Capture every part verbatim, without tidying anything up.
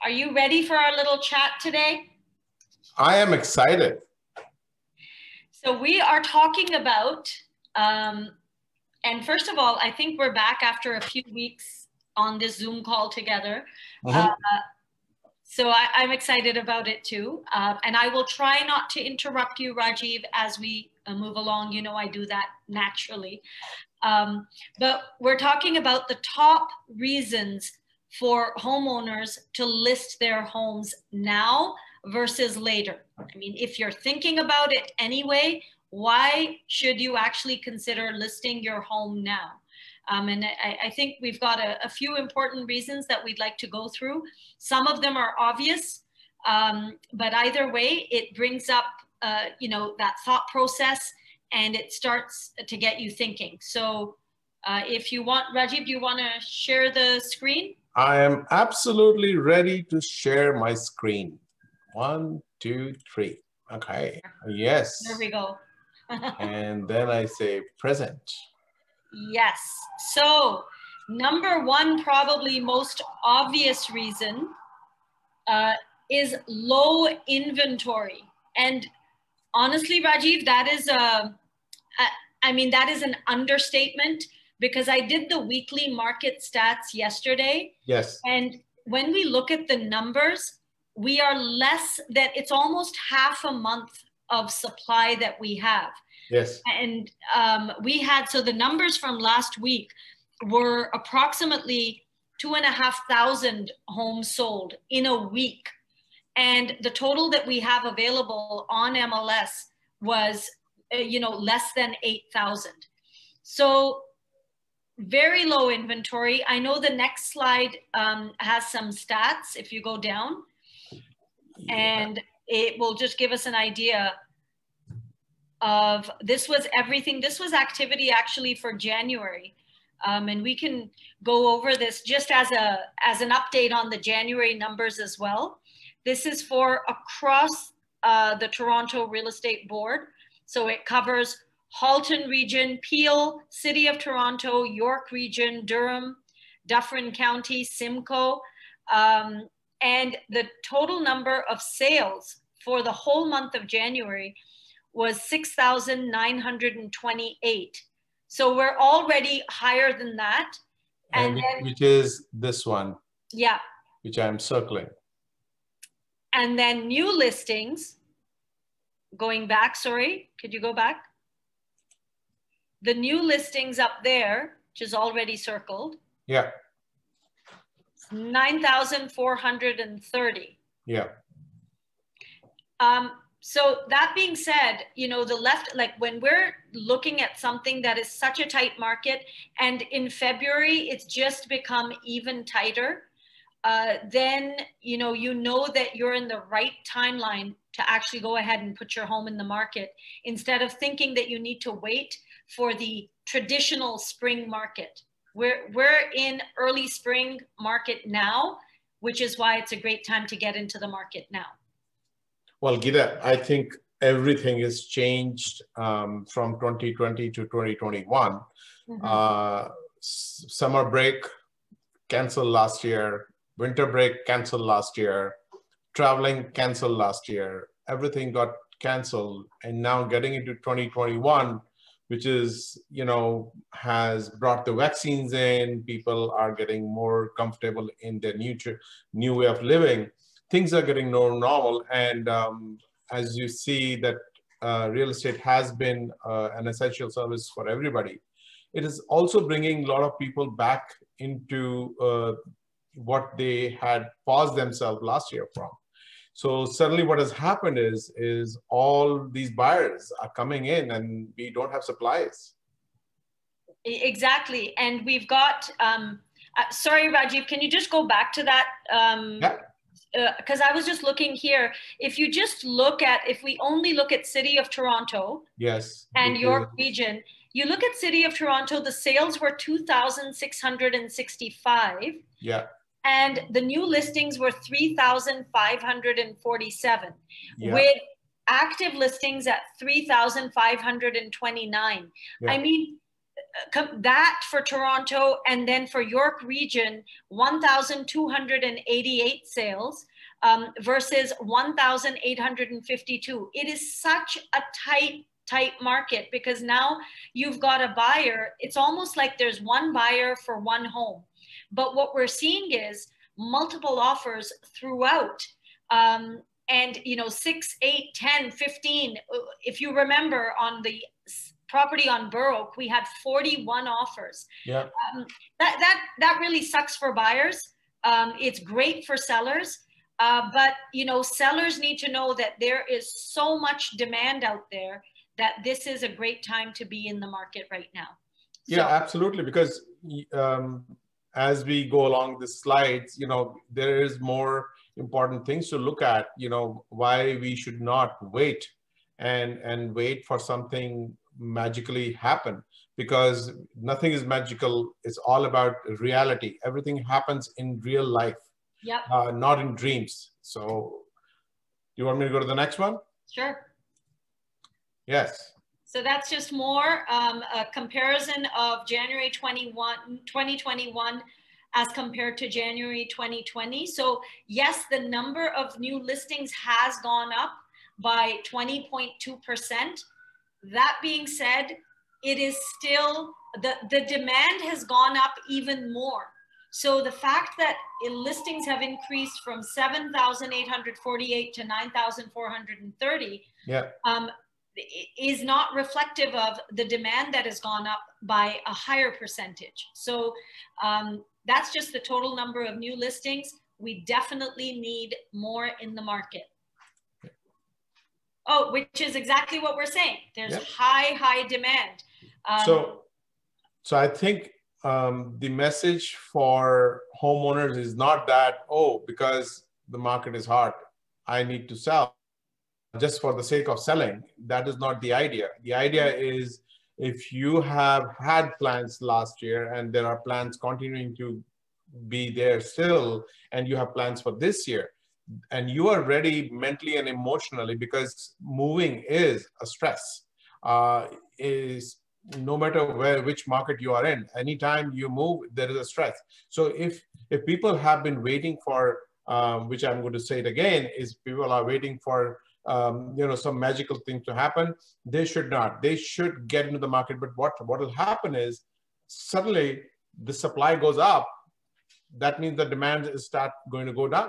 Are you ready for our little chat today? I am excited. So we are talking about, um, and first of all, I think we're back after a few weeks on this Zoom call together. Mm-hmm. uh, so I, I'm excited about it too. Uh, and I will try not to interrupt you, Rajiv, as we uh, move along. You know, I do that naturally. Um, but we're talking about the top reasons for homeowners to list their homes now versus later. I mean, if you're thinking about it anyway, why should you actually consider listing your home now? Um, and I, I think we've got a, a few important reasons that we'd like to go through. Some of them are obvious, um, but either way, it brings up, uh, you know, that thought process, and it starts to get you thinking. So uh, if you want, Rajiv, do you want to share the screen? I am absolutely ready to share my screen. One, two, three. Okay. Yes. There we go. And then I say present. Yes. So number one, probably most obvious reason uh, is low inventory. And honestly, Rajiv, that is a, I mean, that is an understatement, because I did the weekly market stats yesterday. Yes. And when we look at the numbers, we are less than, it's almost half a month of supply that we have. Yes. And um, we had, so the numbers from last week were approximately two and a half thousand homes sold in a week. And the total that we have available on M L S was, uh, you know, less than eight thousand. So very low inventory. I know the next slide um, has some stats if you go down, yeah. And it will just give us an idea of, this was everything. This was activity actually for January. Um, and we can go over this just as a as an update on the January numbers as well. This is for across uh, the Toronto Real Estate Board. So it covers Halton Region, Peel, City of Toronto, York Region, Durham, Dufferin County, Simcoe. Um, and the total number of sales for the whole month of January was six thousand nine hundred twenty-eight. So we're already higher than that. And, and then, which is this one. Yeah. Which I'm circling. And then new listings, going back, sorry, could you go back? The new listings up there, which is already circled. Yeah. nine thousand four hundred thirty. Yeah. Um, so that being said, you know, the left, like when we're looking at something that is such a tight market, and in February, it's just become even tighter, uh, then, you know, you know that you're in the right timeline to actually go ahead and put your home in the market, instead of thinking that you need to wait for the traditional spring market. We're, we're in early spring market now, which is why it's a great time to get into the market now. Well, Gita, I think everything has changed um, from twenty twenty to twenty twenty-one. Mm-hmm. uh, summer break canceled last year, winter break canceled last year, traveling canceled last year, everything got canceled. And now getting into twenty twenty-one, which is, you know, has brought the vaccines in, people are getting more comfortable in their new, new way of living. Things are getting more normal. And um, as you see that uh, real estate has been uh, an essential service for everybody, it is also bringing a lot of people back into uh, what they had paused themselves last year from. So suddenly what has happened is, is all these buyers are coming in and we don't have supplies. Exactly. And we've got, um, uh, sorry, Rajiv, can you just go back to that? Um, yeah. Because uh, I was just looking here. If you just look at, if we only look at City of Toronto, yes, and York Region, you look at City of Toronto, the sales were two thousand six hundred sixty-five. Yeah. And the new listings were three thousand five hundred forty-seven, yeah. With active listings at three thousand five hundred twenty-nine. Yeah. I mean, that for Toronto, and then for York Region, one thousand two hundred eighty-eight sales um, versus one thousand eight hundred fifty-two. It is such a tight, tight market because now you've got a buyer. It's almost like there's one buyer for one home. But what we're seeing is multiple offers throughout. Um, and, you know, six, eight, ten, fifteen. If you remember on the property on Burr Oak, we had forty-one offers. Yeah. Um, that, that, that really sucks for buyers. Um, it's great for sellers. Uh, but, you know, sellers need to know that there is so much demand out there that this is a great time to be in the market right now. So, yeah, absolutely. Because um, as we go along the slides, you know, there is more important things to look at, you know, why we should not wait and, and wait for something magically happen, because nothing is magical. It's all about reality. Everything happens in real life, yeah, uh, not in dreams. So you want me to go to the next one? Sure. Yes. So that's just more um, a comparison of January twenty-one, twenty twenty-one as compared to January twenty twenty. So yes, the number of new listings has gone up by twenty point two percent. That being said, it is still, the, the demand has gone up even more. So the fact that listings have increased from seven thousand eight hundred forty-eight to nine thousand four hundred thirty, yeah. um, is not reflective of the demand that has gone up by a higher percentage. So um, that's just the total number of new listings. We definitely need more in the market. Oh, which is exactly what we're saying. There's yep. high, high demand. Um, so, so I think um, the message for homeowners is not that, oh, because the market is hard, I need to sell just for the sake of selling. That is not the idea. The idea is, if you have had plans last year and there are plans continuing to be there still, and you have plans for this year, and you are ready mentally and emotionally, because moving is a stress, uh, is no matter where, which market you are in, anytime you move, there is a stress. So if, if people have been waiting for, um, which I'm going to say it again, is people are waiting for Um, you know, some magical thing to happen, they should not. They should get into the market. But what, what will happen is, suddenly the supply goes up. That means the demand is start going to go down.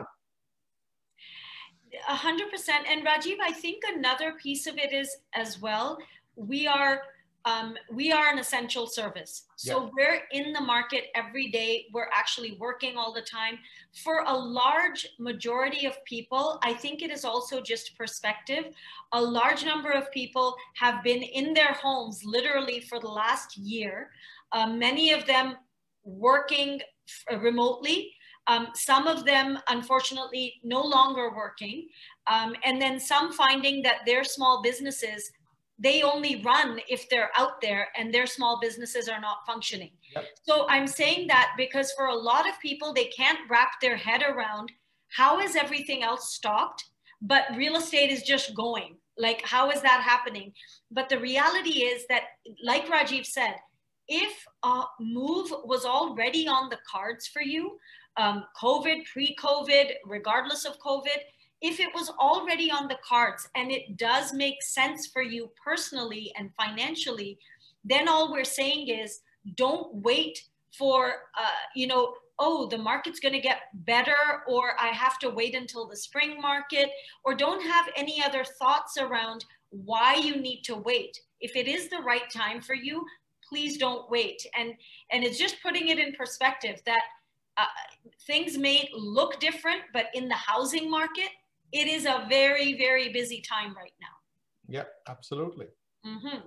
A hundred percent. And Rajiv, I think another piece of it is as well, we are Um, we are an essential service. So yeah. we're in the market every day. We're actually working all the time. For a large majority of people, I think it is also just perspective. A large number of people have been in their homes literally for the last year. Uh, many of them working remotely. Um, some of them, unfortunately, no longer working. Um, and then some finding that their small businesses, they only run if they're out there, and their small businesses are not functioning. Yep. So I'm saying that because for a lot of people, they can't wrap their head around how is everything else stopped, but real estate is just going. Like, how is that happening? But the reality is that, like Rajiv said, if a move was already on the cards for you, um, COVID, pre-COVID, regardless of COVID, if it was already on the cards and it does make sense for you personally and financially, then all we're saying is, don't wait for, uh, you know, oh, the market's going to get better, or I have to wait until the spring market, or don't have any other thoughts around why you need to wait. If it is the right time for you, please don't wait. And, and it's just putting it in perspective that uh, things may look different, but in the housing market, it is a very, very busy time right now. Yeah, absolutely. Mm-hmm.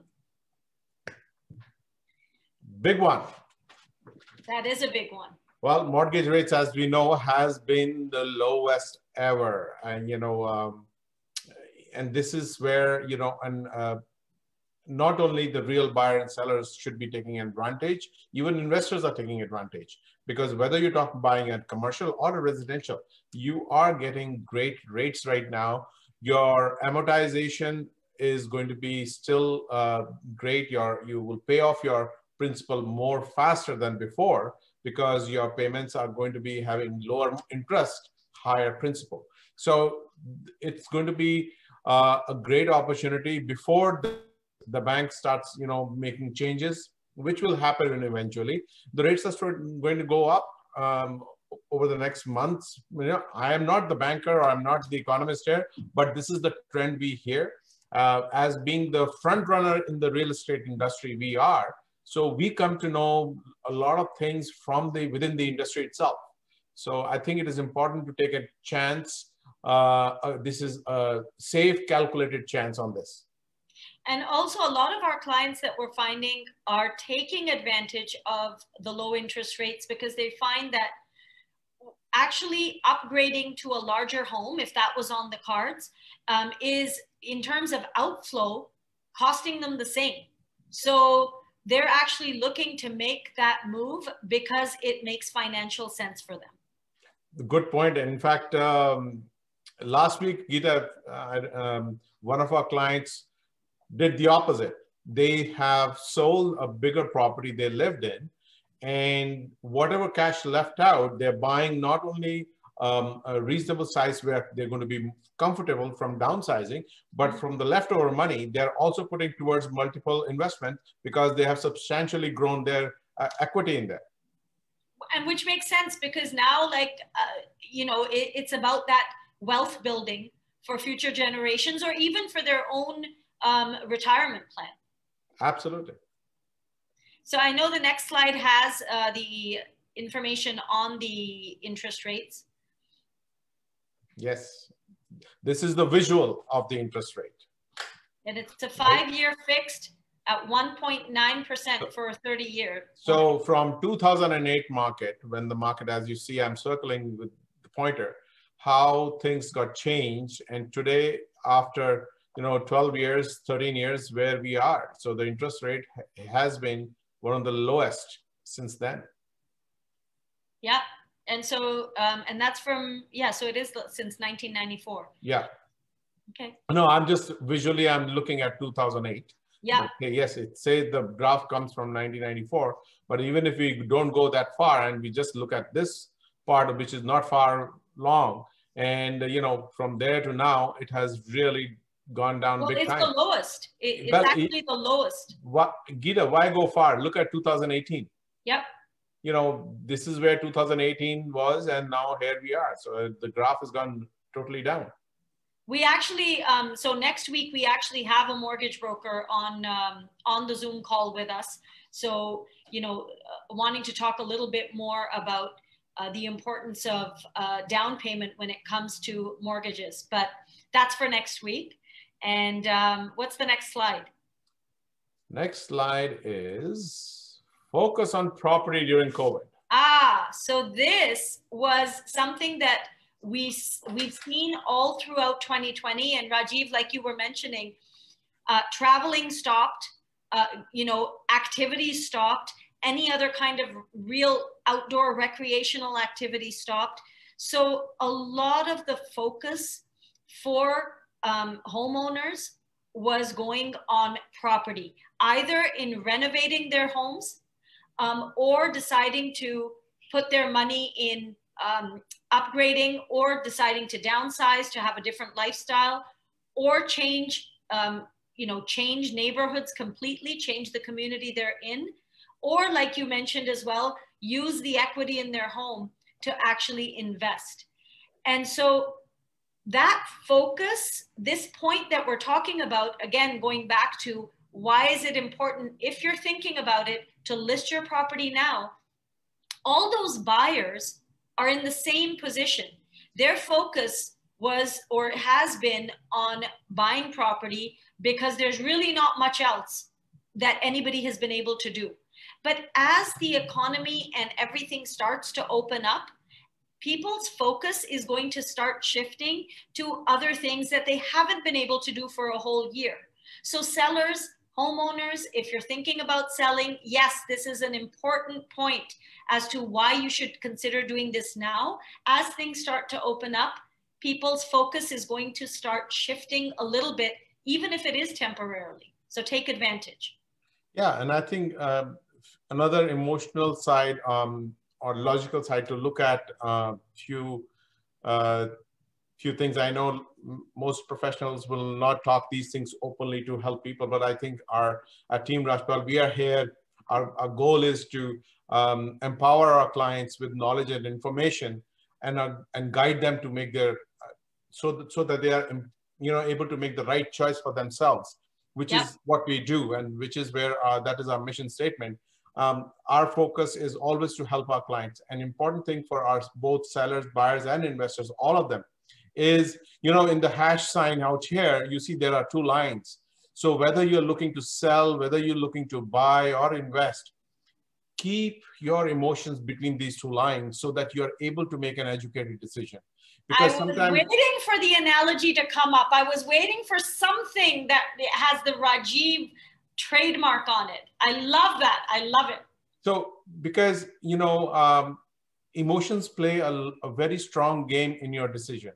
Big one. That is a big one. Well, mortgage rates, as we know, has been the lowest ever. And, you know, um, and this is where, you know, and uh, not only the real buyer and sellers should be taking advantage, even investors are taking advantage. Because whether you're talking buying a commercial or a residential, you are getting great rates right now. Your amortization is going to be still uh, great. Your, you will pay off your principal more faster than before because your payments are going to be having lower interest, higher principal. So it's going to be uh, a great opportunity before the, the bank starts, you know, making changes, which will happen eventually. The rates are going to go up um, over the next months. You know, I am not the banker or I'm not the economist here, but this is the trend we hear. Uh, as being the front runner in the real estate industry, we are. So we come to know a lot of things from the within the industry itself. So I think it is important to take a chance. Uh, uh, this is a safe, calculated chance on this. And also a lot of our clients that we're finding are taking advantage of the low interest rates because they find that actually upgrading to a larger home, if that was on the cards, um, is in terms of outflow costing them the same. So they're actually looking to make that move because it makes financial sense for them. Good point. In fact, um, last week, Geeta, uh, um, one of our clients did the opposite. They have sold a bigger property they lived in, and whatever cash left out, they're buying not only um, a reasonable size where they're going to be comfortable from downsizing, but from the leftover money, they're also putting towards multiple investments because they have substantially grown their uh, equity in there. And which makes sense because now, like, uh, you know, it, it's about that wealth building for future generations or even for their own um, retirement plan. Absolutely. So I know the next slide has uh, the information on the interest rates. Yes. This is the visual of the interest rate. And it's a five-year fixed at one point nine percent for a thirty year. So from two thousand eight market, when the market, as you see, I'm circling with the pointer, how things got changed. And today, after, you know, twelve years, thirteen years, where we are. So the interest rate has been one of the lowest since then. Yeah. And so, um, and that's from, yeah, so it is since nineteen ninety-four. Yeah. Okay. No, I'm just visually, I'm looking at two thousand eight. Yeah. Okay, yes, it says the graph comes from nineteen ninety-four, but even if we don't go that far and we just look at this part, which is not far long, and, you know, from there to now, it has really gone down well, big it's time. the lowest. It, it's well, actually it, the lowest. What, Geeta, why go far? Look at two thousand eighteen. Yep. You know, this is where two thousand eighteen was, and now here we are. So the graph has gone totally down. We actually, um, so next week, we actually have a mortgage broker on, um, on the Zoom call with us. So, you know, uh, wanting to talk a little bit more about uh, the importance of uh, down payment when it comes to mortgages, but that's for next week. And um, what's the next slide? Next slide is focus on property during COVID. Ah, so this was something that we, we've seen all throughout twenty twenty. And Rajiv, like you were mentioning, uh, traveling stopped, uh, you know, activities stopped, any other kind of real outdoor recreational activity stopped. So a lot of the focus for um, homeowners was going on property, either in renovating their homes um, or deciding to put their money in um, upgrading or deciding to downsize to have a different lifestyle or change, um, you know, change neighborhoods completely, change the community they're in, or like you mentioned as well, use the equity in their home to actually invest. And so that focus, this point that we're talking about, again, going back to why is it important, if you're thinking about it, to list your property now, all those buyers are in the same position. Their focus was or has been on buying property because there's really not much else that anybody has been able to do. But as the economy and everything starts to open up, people's focus is going to start shifting to other things that they haven't been able to do for a whole year. So sellers, homeowners, if you're thinking about selling, yes, this is an important point as to why you should consider doing this now. As things start to open up, people's focus is going to start shifting a little bit, even if it is temporarily. So take advantage. Yeah, and I think uh, another emotional side um, or logical side to look at uh, few uh, few things. I know most professionals will not talk these things openly to help people, but I think our, our team Rajpal, we are here. Our, our goal is to um, empower our clients with knowledge and information, and uh, and guide them to make their so that, so that they are you know able to make the right choice for themselves, which yep. is what we do, and which is where uh, that is our mission statement. Um, our focus is always to help our clients. An important thing for our both sellers, buyers, and investors, all of them, is, you know, in the hash sign out here, you see there are two lines. So whether you're looking to sell, whether you're looking to buy or invest, keep your emotions between these two lines so that you're able to make an educated decision. Because I was waiting for the analogy to come up. I was waiting for something that has the Rajiv trademark on it. I love that. I love it. So because, you know, um, emotions play a, a very strong game in your decision.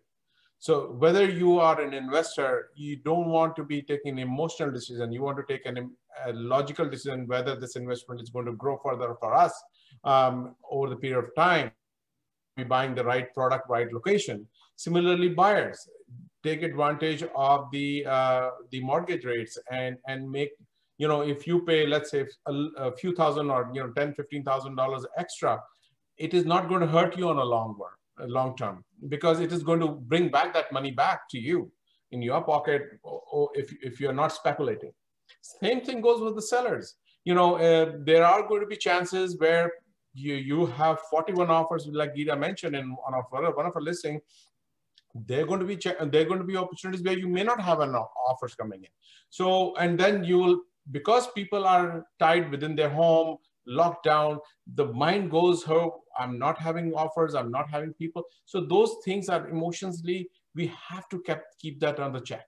So whether you are an investor, you don't want to be taking an emotional decision. You want to take an, a logical decision whether this investment is going to grow further for us um, over the period of time. Be buying the right product, right location. Similarly, buyers take advantage of the uh, the mortgage rates and and make, you know, if you pay, let's say, a, a few thousand or, you know, ten, fifteen thousand dollars extra, it is not going to hurt you on a long run, a long term, because it is going to bring back that money back to you in your pocket, or, or if if you're not speculating. Same thing goes with the sellers. You know, uh, there are going to be chances where you you have forty-one offers, like Geeta mentioned in one of our one of our listing. They're going to be they're going to be opportunities where you may not have enough offers coming in. So, and then you will, because people are tied within their home, locked down, the mind goes, oh, I'm not having offers, I'm not having people. So those things are emotionally, we have to keep keep that on the check.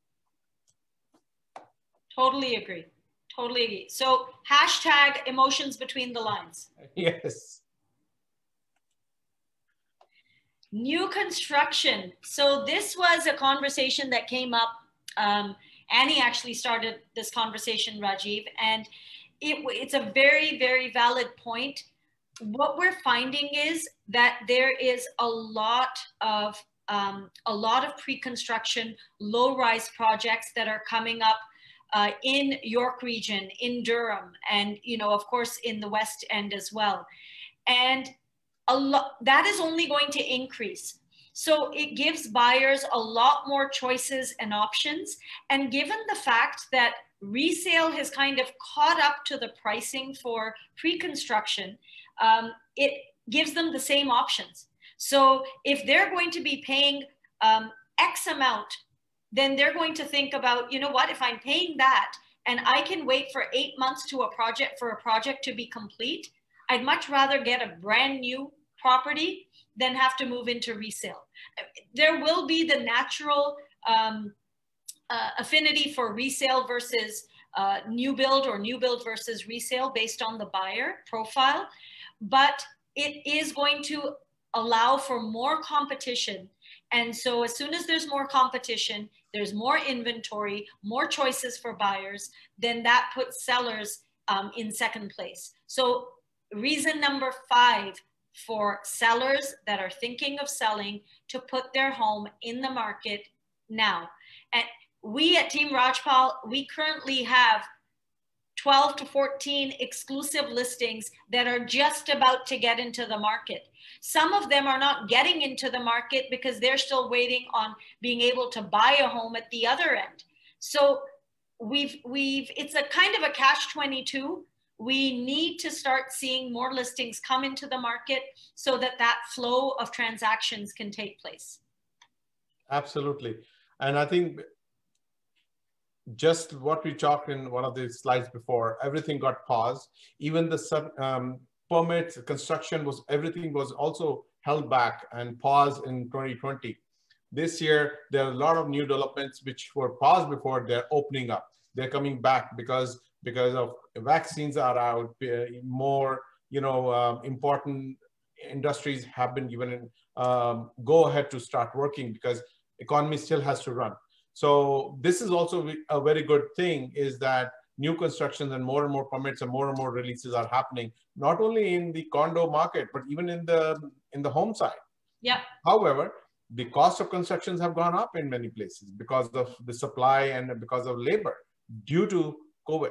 Totally agree. Totally agree. So hashtag emotions between the lines. Yes. New construction. So this was a conversation that came up. Um, Annie actually started this conversation, Rajiv, and it, it's a very, very valid point. What we're finding is that there is a lot of um, a lot of pre-construction, low-rise projects that are coming up Uh, in York region, in Durham, and, you know, of course, in the West End as well. And a lot that is only going to increase. So it gives buyers a lot more choices and options. And given the fact that resale has kind of caught up to the pricing for pre-construction, um, it gives them the same options. So if they're going to be paying um, X amount, then they're going to think about, you know what, if I'm paying that and I can wait for eight months to a project for a project to be complete, I'd much rather get a brand new property than have to move into resale. There will be the natural um, uh, affinity for resale versus uh, new build, or new build versus resale based on the buyer profile, but it is going to allow for more competition. And so as soon as there's more competition, there's more inventory, more choices for buyers, then that puts sellers um, in second place. So reason number five for sellers that are thinking of selling to put their home in the market now. And we at Team Rajpal, we currently have twelve to fourteen exclusive listings that are just about to get into the market. Some of them are not getting into the market because they're still waiting on being able to buy a home at the other end. So we've, we've, it's a kind of a catch twenty-two. We need to start seeing more listings come into the market so that that flow of transactions can take place. Absolutely. And I think just what we talked in one of the slides before, everything got paused. Even the um, permits, construction was, everything was also held back and paused in twenty twenty. This year, there are a lot of new developments which were paused before, they're opening up. They're coming back because, because of vaccines are out, more, you know, um, important industries have been given um, go ahead to start working because economy still has to run. So this is also a very good thing, is that new constructions and more and more permits and more and more releases are happening, not only in the condo market, but even in the, in the home side. Yeah. However, the cost of constructions have gone up in many places because of the supply and because of labor due to COVID.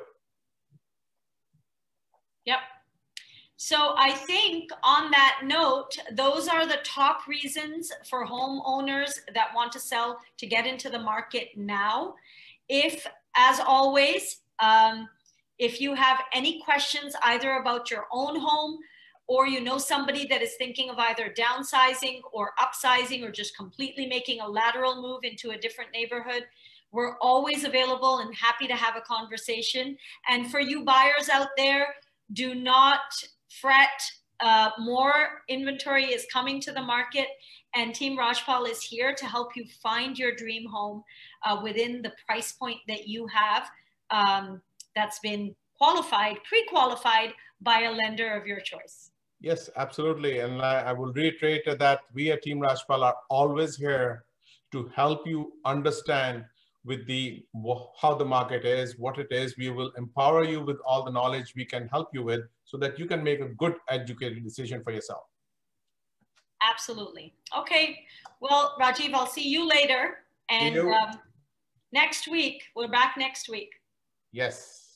Yep. So I think on that note, those are the top reasons for homeowners that want to sell to get into the market now. If, as always, um, if you have any questions either about your own home, or you know somebody that is thinking of either downsizing or upsizing or just completely making a lateral move into a different neighborhood, we're always available and happy to have a conversation. And for you buyers out there, do not fret. Uh, more inventory is coming to the market, and Team Rajpal is here to help you find your dream home uh, within the price point that you have um, that's been qualified, pre-qualified by a lender of your choice. Yes, absolutely. And I, I will reiterate that we at Team Rajpal are always here to help you understand with the how the market is, what it is. We will empower you with all the knowledge we can help you with so that you can make a good educated decision for yourself. Absolutely. Okay. Well, Rajiv, I'll see you later. And you. Um, next week, we're back next week. Yes.